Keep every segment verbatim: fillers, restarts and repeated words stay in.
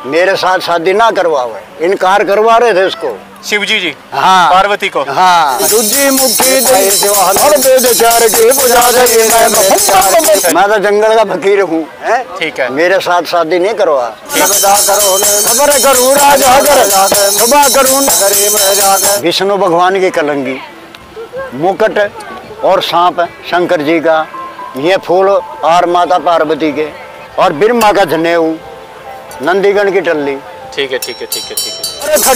मेरे साथ शादी ना करवावे, इनकार करवा रहे थे उसको। शिव जी जी हाँ पार्वती को। हाँ दूजी मुट्ठी मैं तो जंगल का फकीर हूँ। ठीक है, मेरे साथ शादी नहीं करवा। विष्णु भगवान की कलंगी, मुकुट और सांप शंकर जी का, ये फूल और माता पार्वती के, और ब्रह्मा का जनेऊ, नंदीगण की टल्ली। ठीक है ठीक है ठीक है ठीक है।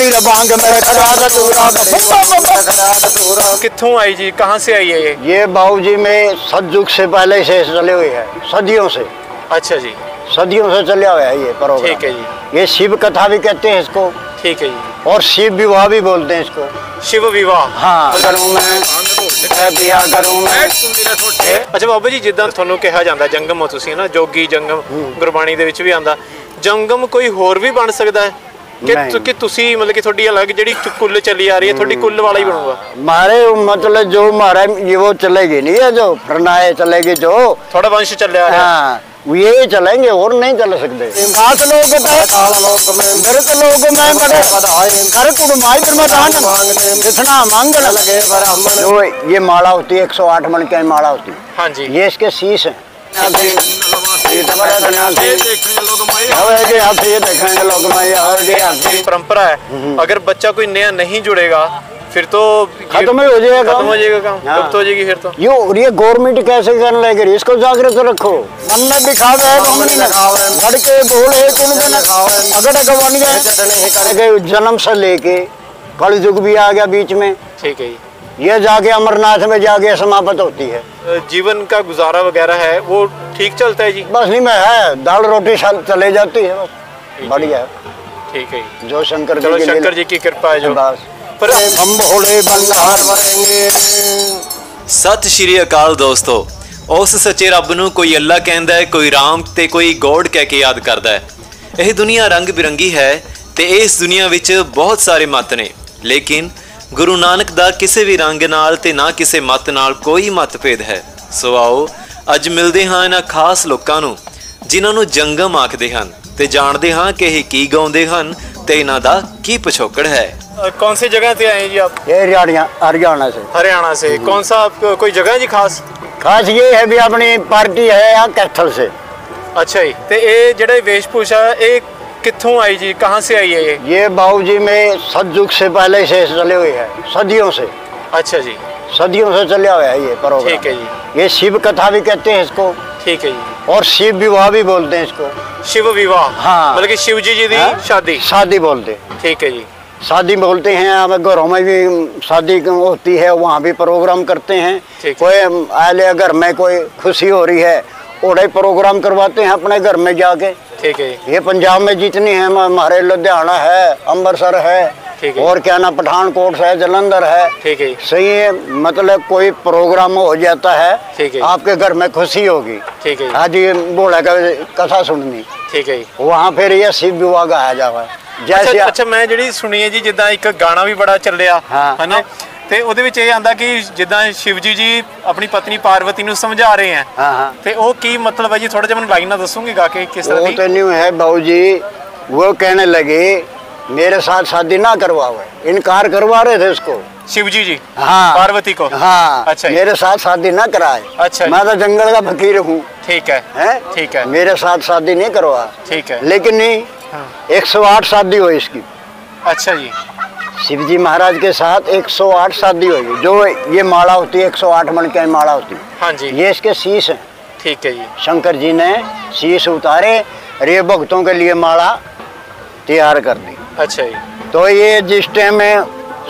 कित्थों आई जी, कहाँ से आई है ये? ये बाबूजी में सतयुग से पहले से चले हुए है, सदियों से। अच्छा जी, सदियों से चले हुए है ये प्रोग्राम। ठीक है जी। ये शिव कथा भी कहते हैं इसको। ठीक है जी। और शिव विवाह भी बोलते हैं इसको। शिव विवाह। हाँ करूं मैं, बिया करूं मैं। अच्छा बाबा जी, जिद्दां ਤੁਹਾਨੂੰ ਕਿਹਾ ਜਾਂਦਾ ਜੰਗਮ ਹੋ ਤੁਸੀਂ ਨਾ, ਜੋਗੀ ਜੰਗਮ ਗੁਰਬਾਣੀ ਦੇ ਵਿੱਚ ਵੀ ਆਂਦਾ, ਜੰਗਮ ਕੋਈ ਹੋਰ ਵੀ ਬਣ ਸਕਦਾ ਹੈ कि कि तुसी मतलब कि थोड़ी अलग जेडी कुल चली आ रही है, थोड़ी कुल वाला ही बनूंगा? मारे मतलब जो मारा ये वो चलेगी नहीं है, जो फरनाए चलेगी, जो थोड़ा वंश चल रहा है। हाँ ये चलेंगे और नहीं चल सकते। खास लोग इतना मंगल लगे। जो ये माला होती है एक सौ आठ मन की माला होती है। हाँ जी, ये इसके शीश है। परंपरा है, अगर बच्चा कोई नया नहीं जुड़ेगा फिर तो खत्म हो जाएगा, खत्म हो जाएगा काम। हाँ। कब तो हो जाएगी फिर तो यो ये गवर्नमेंट कैसे करने लगे, इसको जागृत तो रखो। मन में दिखावे लड़के बोले अगर गए जन्म से लेके कल युग भी आ गया बीच में। ठीक है, ये जाके अमरनाथ में जाके समाप्त होती है। जीवन का गुजारा वगैरह है वो ठीक चलता है जी? बस नहीं, मैं है दाल रोटी चले जाती है, बस बढ़िया। ठीक है, जो शंकर जी शंकर जी की कृपा है जो। बस पर हम भोले बंगार भरेंगे। सत श्री अकाल दोस्तों, उस सच्चे रब नूं कोई अल्लाह कहंदा है, कोई राम ते कोई गॉड कह के याद करदा है। यह दुनिया रंग बिरंगी है ते इस दुनिया विच बहुत सारे मत ने, लेकिन गुरु नानक दा किसी भी रंग नाल ते ना किसी मत नाल कोई मतभेद है। सो आओ अज मिलते हाँ इन्हां खास लोकां नूं जिन्हां नूं जंगम आखदे हन ते जानते हाँ कि यह की गाउंदे हन ते इन्हां दा की पिछोकड़ है। कौन सी जगह से आए जी आप? ये हरियाणा से। हरियाणा से कौन सा कोई जगह है जी खास? खास ये है भी अपनी पार्टी है यहाँ कैथल से। अच्छा जी, ते ये जेड़ा वेशभूषा ये कित्थों आई जी, कहाँ से आई है ये? ये बाबूजी में सतयुग से पहले से चले हुए है, सदियों से। अच्छा जी, सदियों से चले हुए है ये प्रोग्राम। ठीक है जी। ये शिव कथा भी कहते हैं इसको। ठीक है जी। और शिव विवाह भी बोलते हैं इसको। शिव विवाह? हाँ, मतलब कि शिव जी जी दी हाँ? शादी शादी बोलते। ठीक है जी, शादी बोलते हैं। अब घरों में भी शादी होती है, वहाँ भी प्रोग्राम करते हैं। कोई आले घर में कोई खुशी हो रही है, ओढ़े प्रोग्राम करवाते हैं अपने घर में जाके। ठीक है, ये पंजाब में जितनी है, हमारे लुधियाना है, अमृतसर है, और क्या ना पठानकोट है, जलंधर है। ठीक है, सही है। मतलब कोई प्रोग्राम हो जाता है, है, आपके घर में खुशी होगी। ठीक है, आज ये बोला का कथा सुननी। ठीक है, वहाँ फिर ये शिव विवाह गाया जावा है। जैसे अच्छा, अच्छा मैं जी सुनी है जी, जिदा एक गाना भी बड़ा चल रहा है ना, ਤੇ ਉਹਦੇ ਵਿੱਚ ਇਹ ਆਂਦਾ ਕਿ ਜਿੱਦਾਂ शिव जी जी अपनी पत्नी पार्वती ਨੂੰ ਸਮਝਾ ਰਹੇ हैं। हाँ हाँ। ਤੇ ਉਹ ਕੀ मतलब है जी, थोड़ा ਜਿਹਾ ਮੈਨੂੰ ਲਾਈਨ ਨਾ ਦੱਸੋਗੇ ਗਾ के किस तरह वो तो नहीं है बाबूजी, वो कहने लगे मेरे साथ शादी ना करवाओ, इनकार करवा रहे थे उसको। शिव जी जी? हाँ पार्वती को। हाँ। अच्छा, मेरे साथ शादी ना कराए। अच्छा, मैं तो जंगल का फकीर हूँ। ठीक है, है? ठीक है, मेरे साथ शादी नहीं करवा। ठीक है, लेकिन नहीं, एक सौ आठ शादी हुई इसकी। अच्छा जी, शिव जी महाराज के साथ एक सौ आठ शादी हुई। जो ये माला होती है एक सौ आठ मन की माला होती है। हाँ जी, ये इसके शीश हैं। ठीक है जी। शंकर जी ने शीश उतारे और ये भक्तों के लिए माला तैयार कर दी। अच्छा जी। तो ये जिस टाइम में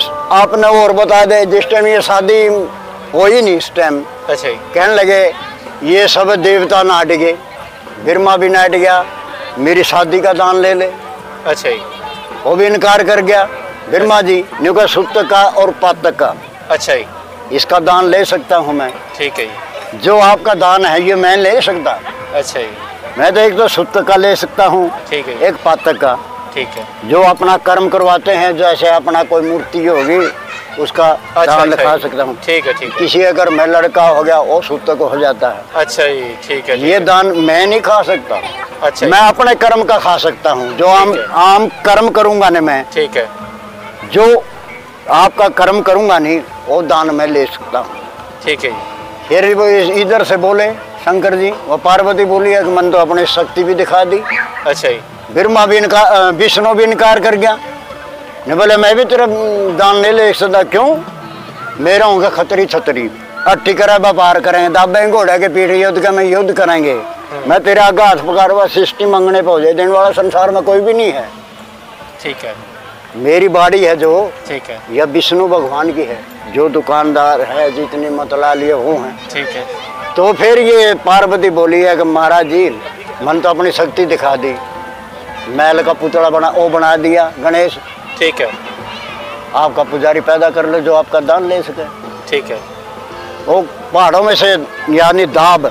आपने और बता दे, जिस टाइम ये शादी हो ही नहीं इस टाइम। अच्छा जी। कहने लगे ये सब देवता नाट गए, ब्रह्मा भी नाट गया, मेरी शादी का दान ले ले। अच्छा जी। वो भी इनकार कर गया ब्रह्मा जी, नुका सुप्त का और पातक का। अच्छा जी। इसका दान ले सकता हूँ मैं। ठीक है जी। जो आपका दान है ये मैं ले सकता। अच्छा जी। मैं तो एक तो सुप्त का ले सकता हूँ, ठीक है, एक पातक का। ठीक है। जो अपना कर्म करवाते हैं, जैसे अपना कोई मूर्ति होगी उसका अच्छा, दान अच्छा लिखा जी। सकता हूँ। ठीक है ठीक है। किसी अगर मैं लड़का हो गया वो सूत्र को हो जाता है। अच्छा जी ठीक है ठीक ये है। दान मैं नहीं खा सकता, अच्छा मैं अपने कर्म का खा सकता हूँ। जो आम है। आम कर्म करूंगा ना मैं, ठीक है जो आपका कर्म करूंगा नहीं वो दान मैं ले सकता हूँ। ठीक है जी। फिर वो इस- इधर से बोले शंकर जी, वो पार्वती बोली है कि मन तो अपनी शक्ति भी दिखा दी। अच्छा जी ब्रह्मा भी इनकार, विष्णु भी इनकार कर गया। ने बोले मैं भी तेरा दान नहीं ले सकता। क्यों? मेरा होगा खतरी छतरी, अट्ठी करा व्यापार करेंगे, दाबे घोड़ा के पीठ युद्ध का मैं युद्ध करेंगे। मैं तेरा आगा हाथ पकड़ हुआ सृष्टि मंगने पहुंचे देने वाला संसार में कोई भी नहीं है। ठीक है मेरी बाड़ी है जो, ठीक है यह विष्णु भगवान की है। जो दुकानदार है जितनी मतला लिए वो हैं। ठीक है। तो फिर ये पार्वती बोली है कि महाराज जी मन तो अपनी शक्ति दिखा दी, मैल का पुतला बना वो बना दिया गणेश, ठीक है आपका पुजारी पैदा कर लो जो आपका दान ले सके। ठीक है। वो पहाड़ों में से यानी दाब,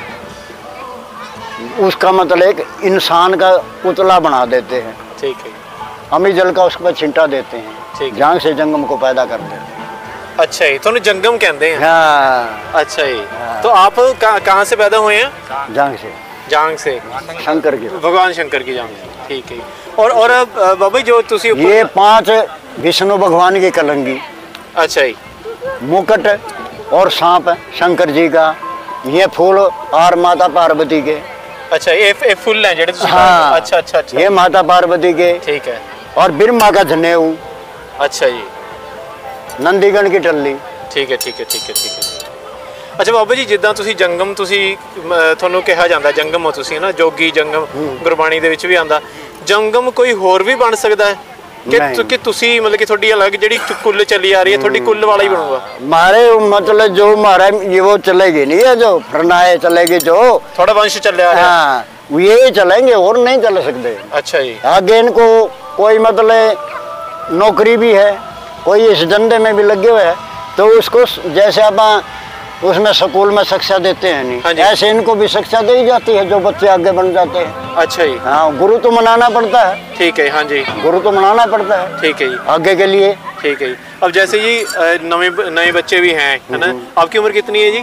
उसका मतलब एक इंसान का पुतला बना देते हैं, ठीक है अमी जल का उस पर छिंटा देते हैं, ठीक है। जांग से जंगम को पैदा कर देते हैं। अच्छा जी तो जंगम कहते हैं। हाँ, अच्छा जी तो आप कहाँ कहाँ से पैदा हुए हैं? जांग से, जांग से, शंकर की। भगवान शंकर की जांग से। ठीक है। और और अब, अ, बाबा जी जो तुसी ऊपर- ये पांच विष्णु भगवान की कलंगी, अच्छा जी मुकुट और सांप शंकर जी का, ये फूल और माता पार्वती के। अच्छा ये ये फुल हैं जेडे तुसी हाँ, अच्छा अच्छा अच्छा ये माता पार्वती के ठीक है। और ब्रह्मा का जनेऊ, अच्छा जी नंदीगण की टल्ली। ठीक है ठीक है ठीक है ठीक है। ਅੱਛਾ ਬਾਬਾ ਜੀ ਜਿੱਦਾਂ ਤੁਸੀਂ ਜੰਗਮ ਤੁਸੀਂ ਅਮ, ਤੁਹਾਨੂੰ ਕਿਹਾ ਜਾਂਦਾ ਜੰਗਮ ਹੋ ਤੁਸੀਂ ਨਾ ਜੋਗੀ ਜੰਗਮ ਗੁਰਬਾਣੀ ਦੇ ਵਿੱਚ ਵੀ ਆਂਦਾ ਜੰਗਮ ਕੋਈ ਹੋਰ ਵੀ ਬਣ ਸਕਦਾ ਹੈ ਕਿ ਨਹੀਂ। ਤੁ- ਕਿ ਤੁਸੀਂ ਮਤਲਬ ਕਿ ਤੁਹਾਡੀ ਅਲੱਗ ਜਿਹੜੀ ਚ- ਕੁੱਲ ਚੱਲੀ ਆ ਰਹੀ ਹੈ ਤੁਹਾਡੀ ਕੁੱਲ ਵਾਲਾ ਹੀ ਬਣੂਗਾ मारे मतलब जो मारा ये वो चलेगी नहीं है, जो प्रणाय चलेगी जो, ਤੁਹਾਡਾ ਵੰਸ਼ ਚੱਲਿਆ ਆ ਰਿਹਾ हाँ ये चलेंगे और नहीं चल सकते। ਅੱਛਾ ਜੀ आगे इनको कोई मतलब नौकरी भी है, कोई इस धंधे में भी लगे हुए है, तो उसको जैसे आप उसमें स्कूल में शिक्षा देते हैं हाँ जी। नहीं, ऐसे इनको भी शिक्षा दी जाती है जो बच्चे आगे बन जाते हैं। ਅੱਛਾ ਜੀ हाँ, गुरु तो मनाना पड़ता है, ठीक है हाँ जी गुरु तो मनाना पड़ता है ठीक है जी आगे के लिए। ठीक है जी। अब जैसे जी अ, नए नए बच्चे भी हैं है ना आपकी उम्र कितनी है जी?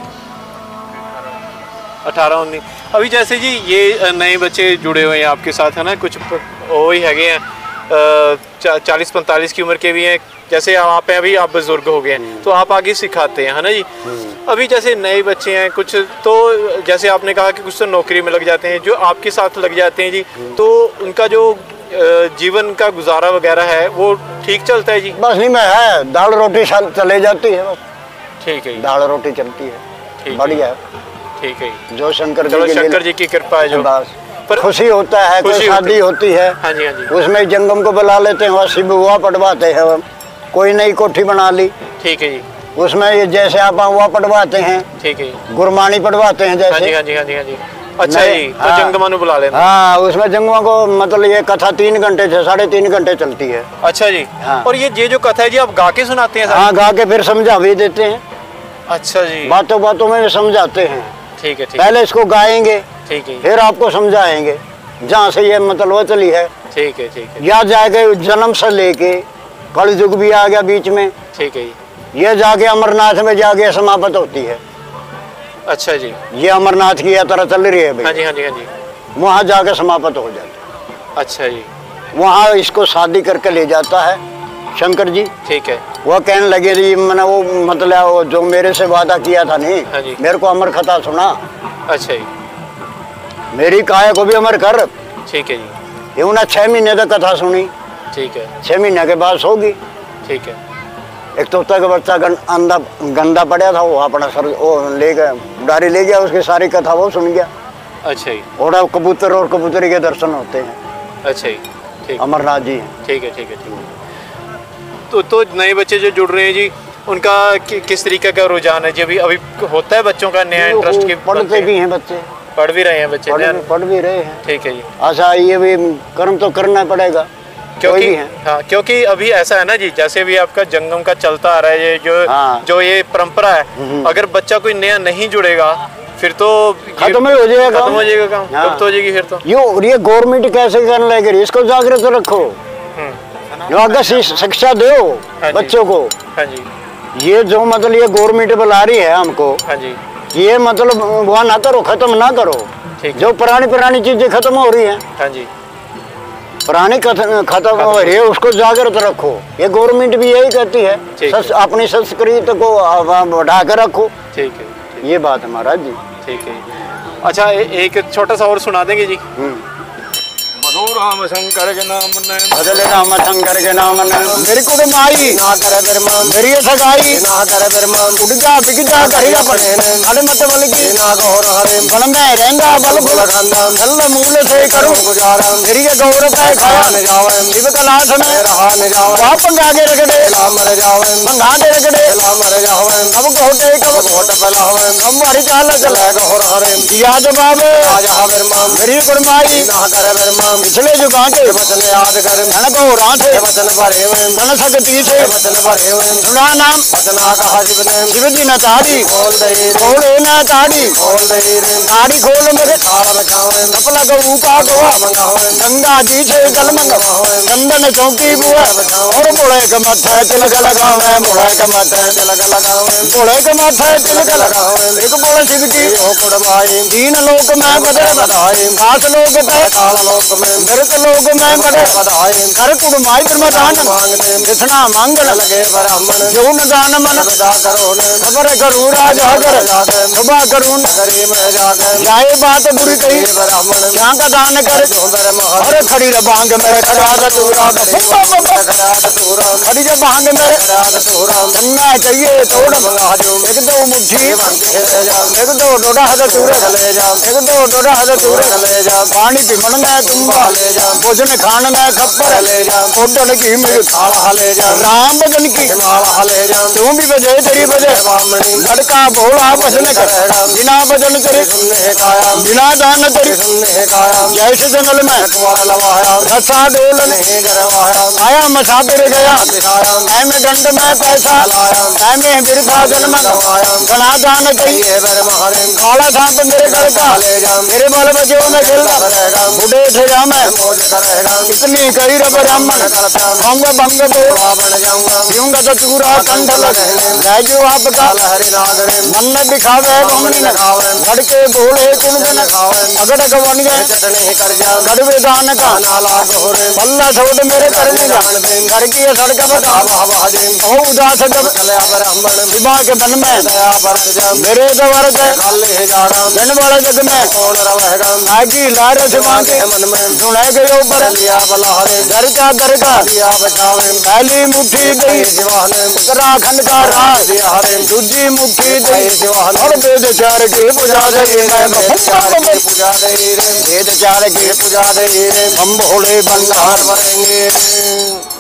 अठारह उन्नीस। अभी जैसे जी ये अ, नए बच्चे जुड़े हुए हैं आपके साथ है ना कुछ प- वो ही हैगे हैं चा, चालीस पैंतालीस की उम्र के भी हैं जैसे आप पे अभी आप बुजुर्ग हो गए हैं तो आप आगे सिखाते हैं है ना जी। अभी जैसे नए बच्चे हैं कुछ तो जैसे आपने कहा कि कुछ तो नौकरी में लग जाते हैं जो आपके साथ लग जाते हैं जी तो उनका जो अ, जीवन का गुजारा वगैरह है वो ठीक चलता है जी? बस नहीं में है, दाल रोटी साल चले जाती है, बस ठीक है जी दाल रोटी चलती है, ठीक है। बढ़िया है। ठीक है जी। जो शंकर चलो जी के शंकर लिए जी की कृपा है जो बस पर खुशी होता है, कोई खुशी शादी होती है हाँ जी हाँ जी उसमें जंगम को बुला लेते हैं, वहाँ शिव हुआ पटवाते हैं, कोई नई कोठी बना ली ठीक है जी उसमें ये जैसे आप हुआ पटवाते हैं, ठीक है जी गुरमानी पटवाते हैं हाँ जी जैसे। हाँ जी हाँ जी हाँ जी अच्छा नहीं, जी तो हाँ। जंगमा नु बुला लेना हाँ, उसमें जंगमा को मतलब ये कथा तीन घंटे से साढ़े तीन घंटे चलती है। अच्छा जी हाँ। और ये ये जो कथा है जी आप गा के सुनाते हैं सारी? हाँ, गा के फिर समझा भी देते हैं, अच्छा जी बातों बातों में भी समझाते हैं। ठीक है ठीक है पहले इसको गाएंगे ठीक है फिर आपको समझाएंगे जहाँ से ये मतलब वो चली है, ठीक है ठीक है या जाके जन्म से लेके कल युग भी आ गया बीच में, ठीक है जी ये जाके अमरनाथ में जाके समाप्त होती है। अच्छा जी ये अमरनाथ की यात्रा चल रही है हाँ भाई, जी हाँ जी हाँ जी वहाँ जाके समाप्त हो जाती अच्छा जी है। वहाँ इसको शादी करके ले जाता है शंकर जी। ठीक है वो कहने लगे जी मैंने वो मतलब वो जो मेरे से वादा किया था हाँ नहीं, जी। मेरे को अमर कथा सुना, अच्छा जी मेरी काया को भी अमर कर। ठीक है जी ये उन्हें छः महीने तक कथा सुनी, ठीक है छः महीने के बाद सोगी। ठीक है एक तोता का बच्चा गं, अंधा गंदा पड़ा था, वो अपना सर वो ले गया डारी ले गया, उसकी सारी कथा वो सुन गया। अच्छा जी और अब कबूतर और कबूतरी के दर्शन होते हैं, अच्छा जी ठीक अमरनाथ जी हैं। ठीक है ठीक है ठीक है तो तो नए बच्चे जो जुड़ रहे हैं जी उनका कि, किस तरीके का रुझान है जी? अभी अभी होता है बच्चों का नया इंटरेस्ट की पढ़ते भी हैं बच्चे, पढ़ भी रहे हैं बच्चे पढ़ नया- भी पढ़ भी रहे हैं। ठीक है जी अच्छा, ये भी कर्म तो करना पड़ेगा, कोई क्योंकि भी है। हाँ क्योंकि अभी ऐसा है ना जी जैसे भी आपका जंगम का चलता आ रहा है ये जो हाँ। जो ये परंपरा है अगर बच्चा कोई नया नहीं जुड़ेगा फिर तो ये खत्म ही हो जाएगा खत्म काम। हो जाएगा काम हाँ। कब तो हो जाएगी फिर तो यो ये गवर्नमेंट कैसे करने लगे, इसको जागृत रखो, हम्म, जो आगे शि- शिक्षा दो हाँ जी। बच्चों को, हाँ जी। ये जो मतलब ये गवर्नमेंट बुला रही है हमको, हाँ जी। ये मतलब वहाँ ना करो, खत्म ना करो। जो पुरानी पुरानी चीजें खत्म हो रही हैं, हाँ जी, पुरानी खत्म हो रही है, उसको जागृत रखो। ये गवर्नमेंट भी यही कहती है, सस, अपनी संस्कृति को बढ़ा कर रखो। ठीक है, ये बात है महाराज जी। ठीक है। अच्छा, ए, एक छोटा सा और सुना देंगे जी। राम शंकर के नाम ने बदले राम शंकर के नाम ने मेरी कुड़ माई ना करे बिरमान, मेरी सगाई ना करे बिरमान, उड़ जा बिग जा करेगा पड़े अड़ मत बल की ना गौर हरे बल में रहंगा बल फुल खांदा हल मूल से करूं गुजारा, मेरी के गौर पे खाया न जावे जीव कलाश में रहा न जावे, आप आगे रख दे ला मर जावे मंगा दे रख दे ला मर जावे, अब घोटे कब घोट पलावे हम मारी चाल चले गौर हरे दिया जवाब आजा बिरमान, मेरी कुड़ माई ना करे बिरमान, पिछले जुगा के वचन याद कर धन को राधे वचन भरे धन शक्ति से वचन भरे सुना नाम वचन कहा शिव ने शिव जी न ताड़ी खोल दे खोले न ताड़ी खोल दे ताड़ी खोल मेरे थाल बचावे कपला गऊ का गोवा मंगावे गंगा जी से जल मंगवावे चंदन चौकी बुआ और मोड़े के माथे तिलक लगावे मोड़े के माथे तिलक लगावे मोड़े के माथे तिलक लगावे एक बोले शिव की ओ कुड़माई तीन लोक में बदे बधाई सात लोक पे काल लोक में मृत लोग में बड़े बधाई कर कुड़माई ब्रह्मदान मांगने जितना मंगल लगे ब्राह्मण जौन दान मन बदा करो ने खबर करूं राजा कर जाके सुबह करूं नगरी में जाके जाए बात बुरी कही ब्राह्मण क्या का दान कर जोंदर महर अरे खड़ी रे बांग मेरे खड़ा तूरा खड़ा तूरा खड़ी रे बांग मेरे खड़ा तूरा धन्ना चाहिए तोड़ मंगा जो एक दो मुट्ठी एक दो डोडा हद तूरे ले जा एक दो डोडा हद तूरे ले जा पानी पिमन में तुम ले जा भोजन खान में खप्पर ले जा ओडन की मेरी थाला ले जा राम भजन की माला ले जा तू भी बजे तेरी बजे बामणी लड़का भोला भजन करेगा बिना भजन तेरे सुनने काया बिना दान तेरे सुनने काया जैसे जंगल में कुमार लवाया रसा डोल नहीं गरवाया आया मसाबिर गया दिखाया ऐ में गंड में पैसा लाया ऐ में बिरथा जन्म गवाया घना दान चाहिए बर मारे काला सांप मेरे घर का ले जा मेरे बाल बच्चों में खेलता रहेगा बुढ़े थे जा मैं मौज करेगा इतनी कई रे ब्राह्मण खाऊंगा भंग तो बन जाऊंगा पीऊंगा तो चूरा कंठ लगे जो आपका हरि नागरे मन में दिखावे घूमनी न खावे लड़के बोले कुन न खावे अगड़ गवन गए चटनी कर जा गड़वे दान का नाला गोरे बल्ला छोड़ मेरे करने जान दे घर की सड़क बता हवा दे ओ उदास जब चले ब्राह्मण विवाह के बन में दया बरत जा मेरे दवर के खाले जाड़ा दिन वाले जग में कौन रहेगा आगी लार सिवा के मन में सुनाए गयो पर लिया बलहारे घर का दर का दिया बचावे पहली मुट्ठी दई जवान उत्तराखंड का राज दिया हरे दूजी मुट्ठी दई जवान और वेद चार के पूजा दे मैं पूजा दे रे वेद चार के पूजा दे रे हम भोले भंडार भरेंगे।